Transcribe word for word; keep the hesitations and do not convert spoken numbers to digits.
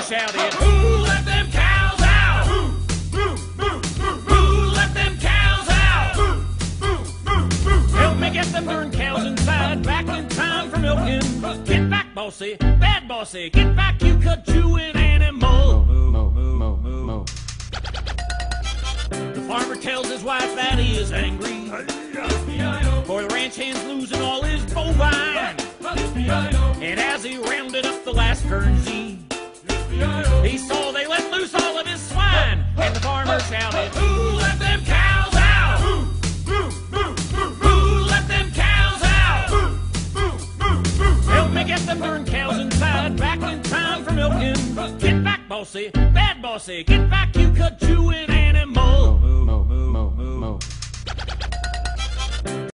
shouted, "Who let them cows out? Who let them cows out? Help me get them darn cows inside, back in time for milking. Get back, bossy, bad bossy, get back, you cut chewing animal." Mo, mo, mo. The farmer tells his wife that he is angry for the ranch hand's losing all his bovine. And as he rounded up the last Guernsey, he saw they let loose all of his swine. And the farmer shouted, "Who let them cows out? Who let them cows out? Help me get them darn cows inside, back in time for milking. Get back, bossy, bad bossy, get back, you cut chewing